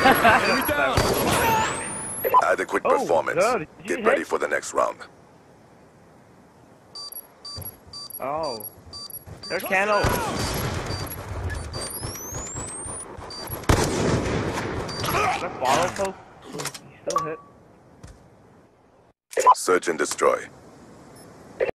Adequate performance. God, Get ready for the next round. Oh. There's Cano. The follow post. He still hit. Search and destroy.